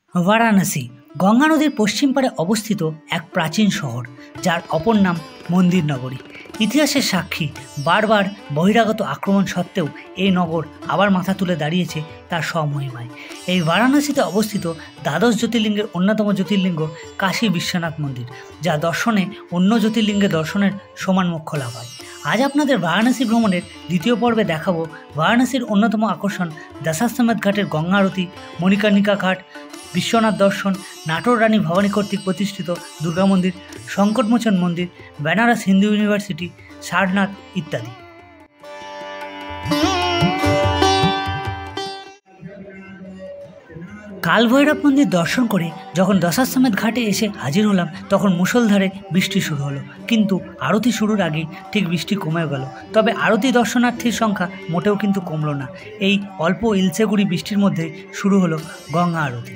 বারাণসী গঙ্গা নদীর পশ্চিম পারে অবস্থিত এক প্রাচীন শহর, যার অপর নাম মন্দির নগরী। ইতিহাসের সাক্ষী, বারবার বহিরাগত আক্রমণ সত্ত্বেও এই নগর আবার মাথা তুলে দাঁড়িয়েছে তার স্বমহিমায়। এই বারাণসীতে অবস্থিত দ্বাদশ জ্যোতির্লিঙ্গের অন্যতম জ্যোতির্লিঙ্গ কাশী বিশ্বনাথ মন্দির, যা দর্শনে অন্য জ্যোতির্লিঙ্গে দর্শনের সমান মোক্ষ লাভ হয়। আজ আপনাদের বারাণসী ভ্রমণের দ্বিতীয় পর্বে দেখাবো বারাণসীর অন্যতম আকর্ষণ দশাশ্বমেধ ঘাটের গঙ্গা আরতি, মণিকর্ণিকা ঘাট, বিশ্বনাথ দর্শন, নাটোর রানী ভবানী কর্তৃক প্রতিষ্ঠিত দুর্গা মন্দির, সংকটমোচন মন্দির, বেনারস হিন্দু ইউনিভার্সিটি, সারনাথ ইত্যাদি। কালভৈরব মন্দির দর্শন করে যখন দশাশ্বমেধ ঘাটে এসে হাজির হলাম, তখন মুষলধারে বৃষ্টি শুরু হলো। কিন্তু আরতি শুরুর আগেই ঠিক বৃষ্টি কমে গেল। তবে আরতি দর্শনার্থীর সংখ্যা মোটেও কিন্তু কমলো না। এই অল্প ইলচেগুড়ি বৃষ্টির মধ্যে শুরু হলো গঙ্গা আরতি।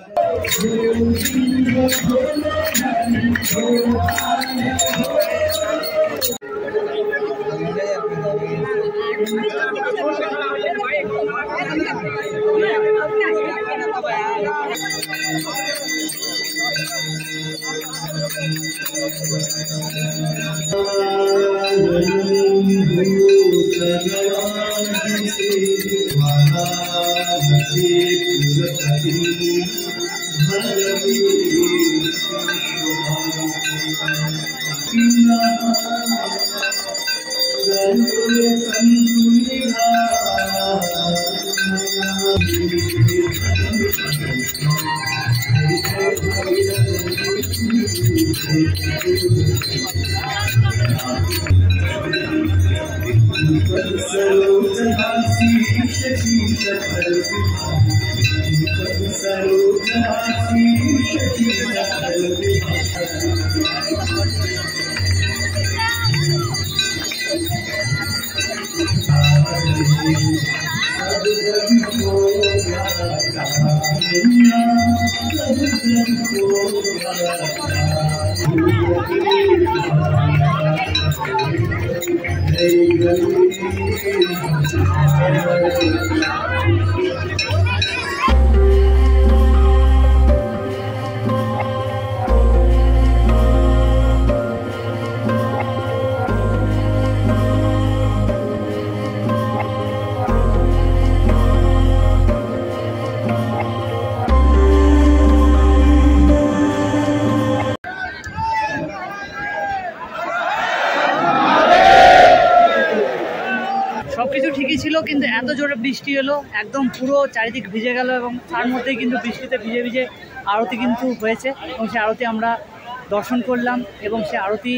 সবকিছু ঠিকই ছিল, কিন্তু এত জোরে বৃষ্টি এলো, একদম পুরো চারিদিক ভিজে গেল এবং তার মধ্যেই কিন্তু বৃষ্টিতে ভিজে ভিজে আরতি কিন্তু হয়েছে এবং সে আরতি আমরা দর্শন করলাম। এবং সে আরতি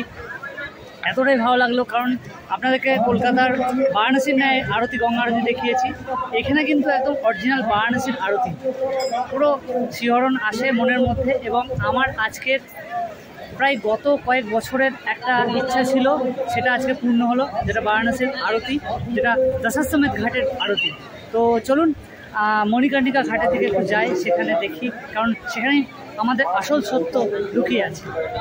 এতটাই ভালো লাগলো, কারণ আপনাদেরকে কলকাতার বারাণসীর ন্যায় আরতি, গঙ্গা আরতি দেখিয়েছি। এখানে কিন্তু একদম অরিজিনাল বারাণসীর আরতি, পুরো শিহরণ আসে মনের মধ্যে। এবং আমার আজকের প্রায় গত কয়েক বছরের একটা ইচ্ছা ছিল, সেটা আজকে পূর্ণ হলো, যেটা বারাণসীর আরতি, যেটা দশাশ্বমেধ ঘাটের আরতি। তো চলুন মণিকর্ণিকা ঘাটের দিকে একটু যাই, সেখানে দেখি, কারণ সেখানেই আমাদের আসল সত্য লুকিয়ে আছে।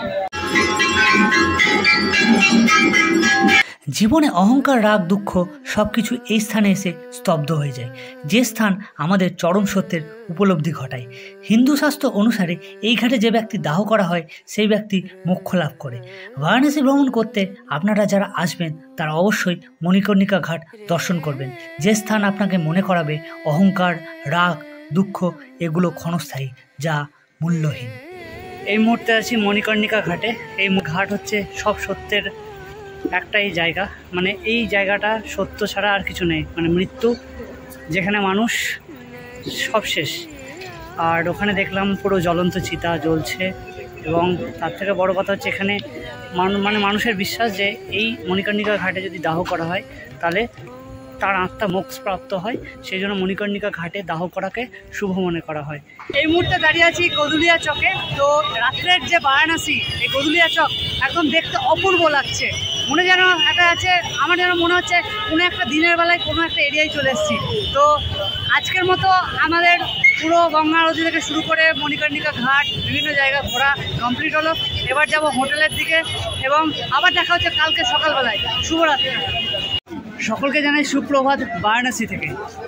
জীবনে অহংকার, রাগ, দুঃখ সব কিছু এই স্থানে এসে স্তব্ধ হয়ে যায়, যে স্থান আমাদের চরম সত্যের উপলব্ধি ঘটায়। হিন্দু শাস্ত্র অনুসারে এই ঘাটে যে ব্যক্তি দাহ করা হয়, সেই ব্যক্তি মোক্ষ লাভ করে। বারাণসী ভ্রমণ করতে আপনারা যারা আসবেন, তারা অবশ্যই মণিকর্ণিকা ঘাট দর্শন করবেন, যে স্থান আপনাকে মনে করাবে অহংকার, রাগ, দুঃখ এগুলো ক্ষণস্থায়ী, যা মূল্যহীন। এই মুহূর্তে আছি মণিকর্ণিকা ঘাটে। এই ঘাট হচ্ছে সব সত্যের একটাই জায়গা, মানে এই জায়গাটা সত্য ছাড়া আর কিছু নেই, মানে মৃত্যু, যেখানে মানুষ সব শেষ। আর ওখানে দেখলাম পুরো জ্বলন্ত চিতা জ্বলছে, এবং তার থেকে বড় কথা হচ্ছে এখানে মানে মানুষের বিশ্বাস যে এই মণিকর্ণিকা ঘাটে যদি দাহ করা হয় তাহলে তার আত্মা মোক্ষ প্রাপ্ত হয়, সেই জন্য মণিকর্ণিকা ঘাটে দাহ করাকে শুভ মনে করা হয়। এই মুহূর্তে দাঁড়িয়ে আছি গদুলিয়া চকে। তো রাত্রের যে বারাণসী, এই গদুলিয়া চক একদম দেখতে অপূর্ব লাগছে, মনে যেন একটা আছে, আমার যেন মনে হচ্ছে কোনো একটা দিনের বেলায় কোনো একটা এরিয়ায় চলে এসেছি। তো আজকের মতো আমাদের পুরো গঙ্গা আরতি থেকে শুরু করে মণিকর্ণিকা ঘাট বিভিন্ন জায়গা ঘোরা কমপ্লিট হলো। এবার যাব হোটেলের দিকে এবং আবার দেখা হচ্ছে কালকে সকালবেলায়। শুভরাত্রি। সকলকে জানাই সুপ্রভাত বারাণসী থেকে।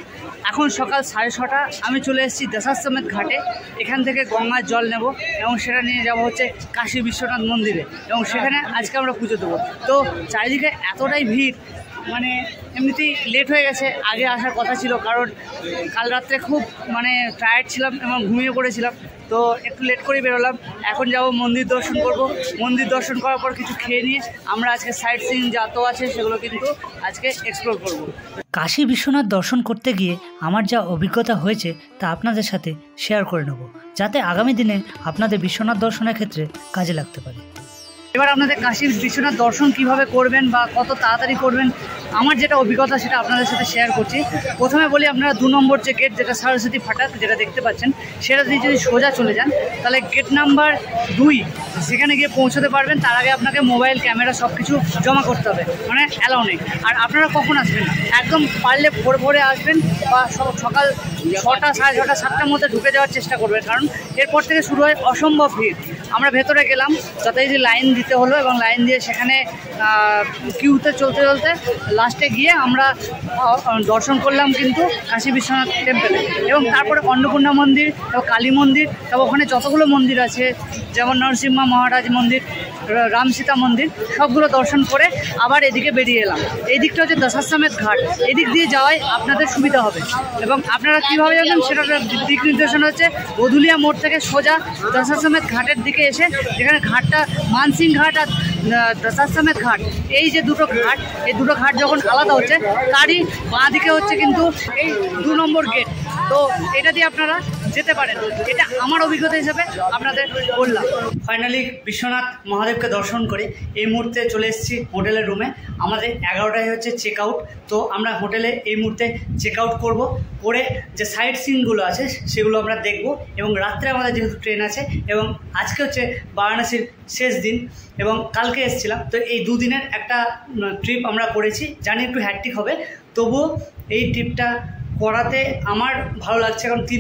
এখন সকাল 6:30, আমি চলে এসেছি দশাশ্বমেধ ঘাটে। এখান থেকে গঙ্গার জল নেব এবং সেটা নিয়ে যাব হচ্ছে কাশী বিশ্বনাথ মন্দিরে, এবং সেখানে আজকে আমরা পুজো দেবো। তো চারিদিকে এতটাই ভিড়, মানে এমনিতেই লেট হয়ে গেছে। আগে আসার কথা ছিল, কারণ কাল রাত্রে খুব টায়ার্ড ছিলাম এবং ঘুমিয়ে পড়েছিলাম, তো একটু লেট করে বেরোলাম। এখন যাব মন্দির দর্শন করব। মন্দির দর্শন করার পর কিছু খেয়ে নিয়ে আমরা আজকে সাইট সিইং যত আছে সেগুলো কিন্তু আজকে এক্সপ্লোর করব। কাশী বিশ্বনাথ দর্শন করতে গিয়ে আমার যা অভিজ্ঞতা হয়েছে তা আপনাদের সাথে শেয়ার করে নেব, যাতে আগামী দিনে আপনাদের বিশ্বনাথ দর্শনের ক্ষেত্রে কাজে লাগতে পারে। এবার আপনাদের কাশী বিশ্বনাথ দর্শন কিভাবে করবেন বা কত তাড়াতাড়ি করবেন, আমার যেটা অভিজ্ঞতা সেটা আপনাদের সাথে শেয়ার করছি। প্রথমে বলি, আপনারা 2 নম্বর যে গেট, যেটা সরস্বতী ফাটক যেটা দেখতে পাচ্ছেন, সেটা দিয়ে যদি সোজা চলে যান তাহলে গেট নাম্বার 2 সেখানে গিয়ে পৌঁছতে পারবেন। তার আগে আপনাকে মোবাইল, ক্যামেরা সব কিছু জমা করতে হবে, অ্যালাউ নেই। আর আপনারা কখন আসবেন, একদম পারলে ভোরে আসবেন বা সকাল 6টা, 6:30, 7টার মধ্যে ঢুকে যাওয়ার চেষ্টা করবেন, কারণ এরপর থেকে শুরু হয় অসম্ভব ভিড়। আমরা ভেতরে গেলাম, যাতে যে লাইন দিতে হলো, এবং লাইন দিয়ে সেখানে কিউতে চলতে চলতে লাস্টে গিয়ে আমরা দর্শন করলাম কিন্তু কাশী বিশ্বনাথ টেম্পলে, এবং তারপরে অন্নপূর্ণা মন্দির এবং কালী মন্দির, এবং ওখানে যতগুলো মন্দির আছে, যেমন নরসিংহ মহারাজ মন্দির, রাম সীতা মন্দির, সবগুলো দর্শন করে আবার এদিকে বেরিয়ে এলাম। এই দিকটা হচ্ছে দশাশ্বমেধ ঘাট, এদিক দিয়ে যাওয়াই আপনাদের সুবিধা হবে। এবং আপনারা কীভাবে যাবেন সেটা দিক নির্দেশনা হচ্ছে গধুলিয়া মোড় থেকে সোজা দশাশ্বমেধ ঘাটের দিকে এসে, যেখানে ঘাটটা মানসিং ঘাট আর দশাশ্বমেধ ঘাট, এই যে দুটো ঘাট, এই দুটো ঘাট যখন আলাদা হচ্ছে, তারই বাঁ দিকে হচ্ছে কিন্তু এই 2 নম্বর গেট। তো এটা দিয়ে আপনারা যেতে পারেন, এটা আমার অভিজ্ঞতা হিসেবে আপনাদের বললাম। ফাইনালি বিশ্বনাথ মহাদেবকে দর্শন করে এই মুহূর্তে চলে এসেছি হোটেলের রুমে। আমাদের 11টায় হচ্ছে চেক আউট, তো আমরা হোটেলে এই মুহূর্তে চেক আউট করবো, করে যে সাইট সিনগুলো আছে সেগুলো আমরা দেখব। এবং রাত্রে আমাদের যেহেতু ট্রেন আছে, এবং আজকে হচ্ছে বারাণসীর শেষ দিন এবং কালকে এসেছিলাম, তো এই 2 দিনের একটা ট্রিপ আমরা করেছি। জানি একটু হ্যাট্রিক হবে, তবুও এই ট্রিপটা করাতে আমার ভালো লাগছে, কারণ 3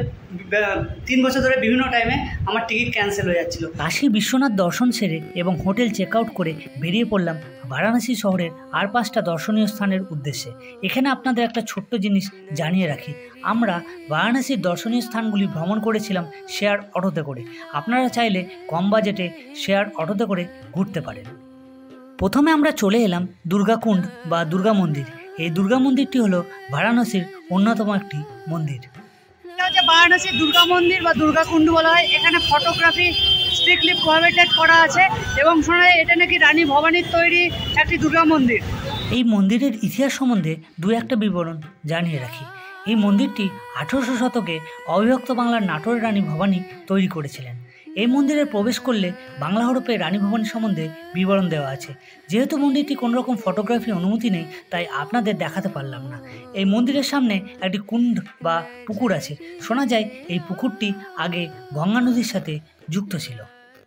বছর ধরে বিভিন্ন টাইমে আমার টিকিট ক্যান্সেল হয়ে যাচ্ছিল। কাশী বিশ্বনাথ দর্শন সেরে এবং হোটেল চেক আউট করে বেরিয়ে পড়লাম বারাণসী শহরের আর 5টা দর্শনীয় স্থানের উদ্দেশ্যে। এখানে আপনাদের একটা ছোট্ট জিনিস জানিয়ে রাখি, আমরা বারাণসীর দর্শনীয় স্থানগুলি ভ্রমণ করেছিলাম শেয়ার অটোতে করে। আপনারা চাইলে কম বাজেটে শেয়ার অটোতে করে ঘুরতে পারেন। প্রথমে আমরা চলে এলাম দুর্গাকুণ্ড বা দুর্গা মন্দির। এই দুর্গা মন্দিরটি হলো বারাণসীর অন্যতম একটি মন্দির। এটা হচ্ছে বারাণসীর দুর্গা মন্দির বা দুর্গাকুণ্ড বলা হয়। এখানে ফটোগ্রাফি স্ট্রিক্টলি প্রহিবিটেড করা আছে, এবং শোনা যায় এটা নাকি রানী ভবানীর তৈরি একটি দুর্গা মন্দির। এই মন্দিরের ইতিহাস সম্বন্ধে 2-1টা বিবরণ জানিয়ে রাখি। এই মন্দিরটি 1800 শতকে অবিভক্ত বাংলার নাটোরের রানী ভবানী তৈরি করেছিলেন। এই মন্দিরে প্রবেশ করলে বাংলা হরফে রানী ভবানী সম্বন্ধে বিবরণ দেওয়া আছে। যেহেতু মন্দিরটি কোনো রকম ফটোগ্রাফি অনুমতি নেই, তাই আপনাদের দেখাতে পারলাম না। এই মন্দিরের সামনে একটি কুণ্ড বা পুকুর আছে। শোনা যায় এই পুকুরটি আগে গঙ্গা নদীর সাথে যুক্ত ছিল।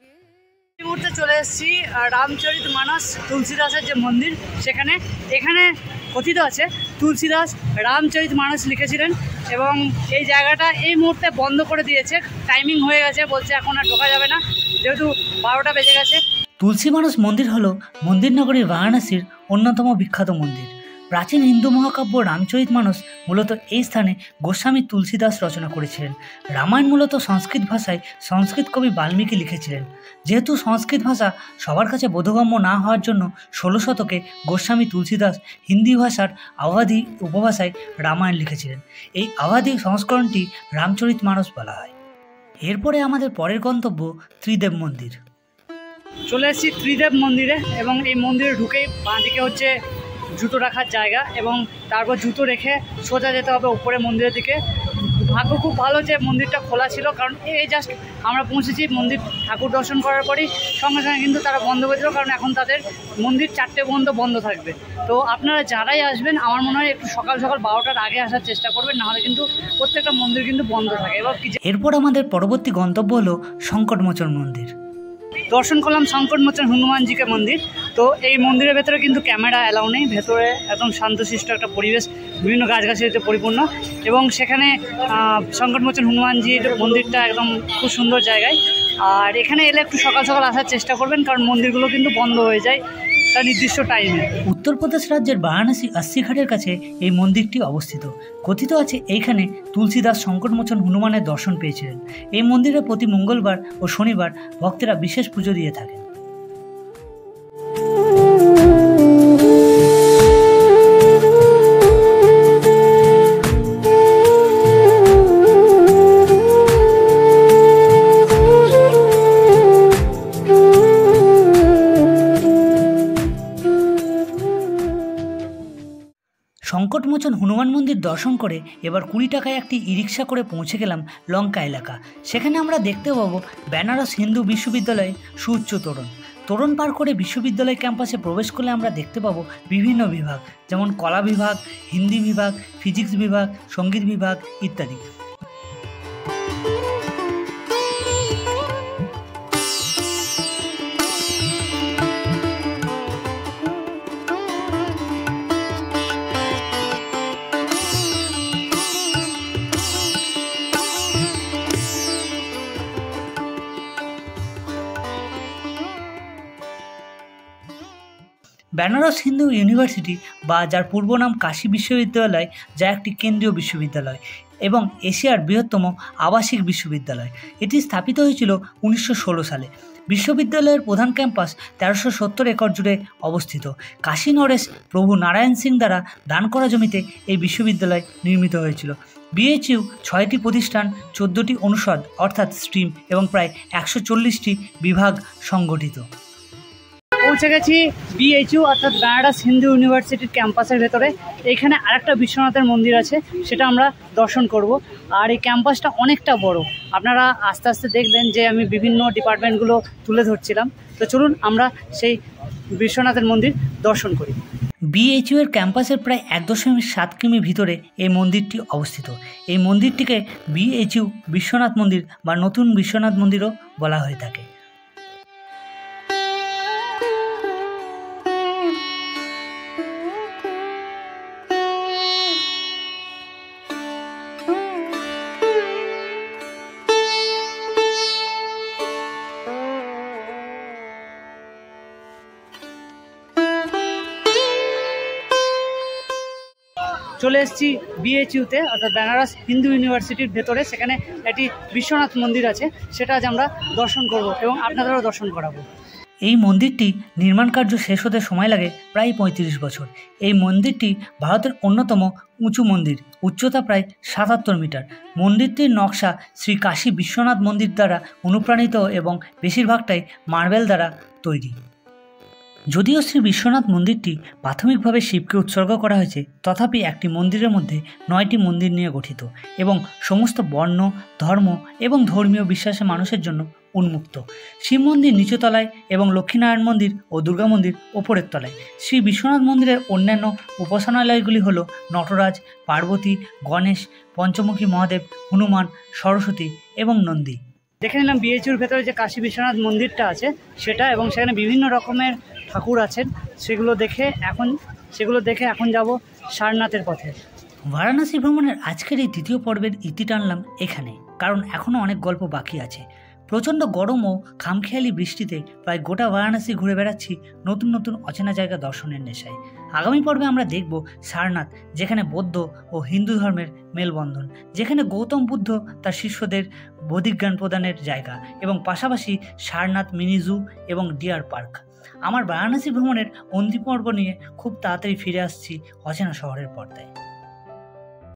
এই মুহূর্তে চলে এসেছি রামচরিত মানস তুলসীদাসের যে মন্দির সেখানে। এখানে কথিত আছে তুলসীদাস রামচরিত মানস লিখেছিলেন, এবং এই জায়গাটা এই মুহূর্তে বন্ধ করে দিয়েছে, টাইমিং হয়ে গেছে, বলছে এখন আর ঢোকা যাবে না, যেহেতু 12টা বেজে গেছে। তুলসী মানস মন্দির হলো মন্দির নগরী বারাণসীর অন্যতম বিখ্যাত মন্দির। প্রাচীন হিন্দু মহাকাব্য রামচরিত মানস মূলত এই স্থানে গোস্বামী তুলসীদাস রচনা করেছিলেন। রামায়ণ মূলত সংস্কৃত ভাষায় সংস্কৃত কবি বাল্মীকি লিখেছিলেন। যেহেতু সংস্কৃত ভাষা সবার কাছে বোধগম্য না হওয়ার জন্য 16 শতকে গোস্বামী তুলসীদাস হিন্দি ভাষার আওয়াধি উপভাষায় রামায়ণ লিখেছিলেন। এই আওয়াধি সংস্করণটি রামচরিত মানস বলা হয়। এরপরে আমাদের পরের গন্তব্য ত্রিদেব মন্দির। চলে এসেছি ত্রিদেব মন্দিরে, এবং এই মন্দিরে ঢুকেই বাঁ দিকে হচ্ছে জুতো রাখার জায়গা, এবং তারপর জুতো রেখে সোজা যেতে হবে উপরে মন্দিরের দিকে। ভাগ্য খুব ভালো যে মন্দিরটা খোলা ছিল, কারণ এই জাস্ট আমরা পৌঁছেছি মন্দির ঠাকুর দর্শন করার পরই সঙ্গে সঙ্গে কিন্তু তারা বন্ধ করেছিল, কারণ এখন তাদের মন্দির 4টে পর্যন্ত বন্ধ থাকবে। তো আপনারা যারাই আসবেন আমার মনে হয় একটু সকাল 12টার আগে আসার চেষ্টা করবেন, নাহলে কিন্তু প্রত্যেকটা মন্দির কিন্তু বন্ধ থাকে। এরপর আমাদের পরবর্তী গন্তব্য হলো সংকটমোচন মন্দির। দর্শন করলাম সংকটমোচন হনুমানজিকে মন্দির। তো এই মন্দিরের ভেতরে কিন্তু ক্যামেরা অ্যালাউ নেই, ভেতরে একদম শান্তশিষ্ট একটা পরিবেশ, বিভিন্ন গাছগাছালিতে পরিপূর্ণ, এবং সেখানে সংকটমোচন হনুমানজির মন্দিরটা একদম খুব সুন্দর জায়গায়। আর এখানে এলে একটু সকাল সকাল আসার চেষ্টা করবেন, কারণ মন্দিরগুলো কিন্তু বন্ধ হয়ে যায় তার নির্দিষ্ট টাইমে। উত্তরপ্রদেশ রাজ্যের বারাণসী আস্সি ঘাটের কাছে এই মন্দিরটি অবস্থিত। কথিত আছে এইখানে তুলসীদাস সংকটমোচন হনুমানের দর্শন পেয়েছিলেন। এই মন্দিরে প্রতি মঙ্গলবার ও শনিবার ভক্তেরা বিশেষ পুজো দিয়ে থাকেন। সংকটমোচন হনুমান মন্দির দর্শন করে এবার 20 টাকায় একটি ই রিক্সা করে পৌঁছে গেলাম লঙ্কা এলাকা। সেখানে আমরা দেখতে পাবো বেনারস হিন্দু বিশ্ববিদ্যালয়ে সুউচ্চ তোরণ। তোরণ পার করে বিশ্ববিদ্যালয় ক্যাম্পাসে প্রবেশ করলে আমরা দেখতে পাবো বিভিন্ন বিভাগ, যেমন কলা বিভাগ, হিন্দি বিভাগ, ফিজিক্স বিভাগ, সঙ্গীত বিভাগ ইত্যাদি। বেনারস হিন্দু ইউনিভার্সিটি বা যার পূর্ব নাম কাশী বিশ্ববিদ্যালয়, যা একটি কেন্দ্রীয় বিশ্ববিদ্যালয় এবং এশিয়ার বৃহত্তম আবাসিক বিশ্ববিদ্যালয়। এটি স্থাপিত হয়েছিল 1916 সালে। বিশ্ববিদ্যালয়ের প্রধান ক্যাম্পাস 1370 একর জুড়ে অবস্থিত। কাশী নরেশ প্রভু নারায়ণ সিং দ্বারা দান করা জমিতে এই বিশ্ববিদ্যালয় নির্মিত হয়েছিল। বিএইচইউ 6টি প্রতিষ্ঠান, 14টি অনুষদ অর্থাৎ স্ট্রিম এবং প্রায় 140টি বিভাগ সংগঠিত। পৌঁছে গেছি বিএইচইউ অর্থাৎ বেনারস হিন্দু ইউনিভার্সিটির ক্যাম্পাসের ভেতরে। এইখানে আরেকটা বিশ্বনাথের মন্দির আছে, সেটা আমরা দর্শন করব। আর এই ক্যাম্পাসটা অনেকটা বড়। আপনারা আস্তে আস্তে দেখলেন যে আমি বিভিন্ন ডিপার্টমেন্টগুলো তুলে ধরছিলাম। তো চলুন আমরা সেই বিশ্বনাথের মন্দির দর্শন করি। বিএইচইউ এর ক্যাম্পাসের প্রায় 1.7 কিমি ভিতরে এই মন্দিরটি অবস্থিত। এই মন্দিরটিকে বিএইচইউ বিশ্বনাথ মন্দির বা নতুন বিশ্বনাথ মন্দিরও বলা হয়ে থাকে। চলে এসেছি বিএইচইউতে অর্থাৎ বেনারস হিন্দু ইউনিভার্সিটির ভেতরে। সেখানে একটি বিশ্বনাথ মন্দির আছে, সেটা আজ আমরা দর্শন করব এবং আপনাদেরও দর্শন করাবো। এই মন্দিরটি নির্মাণ কার্য শেষ হতে সময় লাগে প্রায় 35 বছর। এই মন্দিরটি ভারতের অন্যতম উঁচু মন্দির, উচ্চতা প্রায় 77 মিটার। মন্দিরটির নকশা শ্রী কাশী বিশ্বনাথ মন্দির দ্বারা অনুপ্রাণিত এবং বেশিরভাগটাই মার্বেল দ্বারা তৈরি। যদিও শ্রী বিশ্বনাথ মন্দিরটি প্রাথমিকভাবে শিবকে উৎসর্গ করা হয়েছে, তথাপি একটি মন্দিরের মধ্যে 9টি মন্দির নিয়ে গঠিত এবং সমস্ত বর্ণ, ধর্ম এবং ধর্মীয় বিশ্বাসের মানুষের জন্য উন্মুক্ত। শিব মন্দির নিচতলায় এবং লক্ষ্মীনারায়ণ মন্দির ও দুর্গা মন্দির ওপরের তলায়। শ্রী বিশ্বনাথ মন্দিরের অন্যান্য উপাসনালয়গুলি হল নটরাজ, পার্বতী, গণেশ, পঞ্চমুখী মহাদেব, হনুমান, সরস্বতী এবং নন্দী। দেখে নিলাম বিএইচইউর ভেতরে যে কাশী বিশ্বনাথ মন্দিরটা আছে সেটা, এবং সেখানে বিভিন্ন রকমের ঠাকুর আছেন। সেগুলো দেখে এখন যাব সারনাথের পথে। বারাণসী ভ্রমণের আজকের এই দ্বিতীয় পর্বের ইতি টানলাম এখানে, কারণ এখনও অনেক গল্প বাকি আছে। প্রচণ্ড গরম ও খামখেয়ালি বৃষ্টিতে প্রায় গোটা বারাণসী ঘুরে বেড়াচ্ছি নতুন নতুন অচেনা জায়গা দর্শনের নেশায়। আগামী পর্বে আমরা দেখব সারনাথ, যেখানে বৌদ্ধ ও হিন্দু ধর্মের মেলবন্ধন, যেখানে গৌতম বুদ্ধ তার শিষ্যদের বোধিজ্ঞান প্রদানের জায়গা, এবং পাশাপাশি সারনাথ মিনি জু এবং ডিয়ার পার্ক। আমার বারাণসী ভ্রমণের অন্তিম পর্ব নিয়ে খুব তাড়াতাড়ি ফিরে আসছি অচেনা শহরের পর্দায়।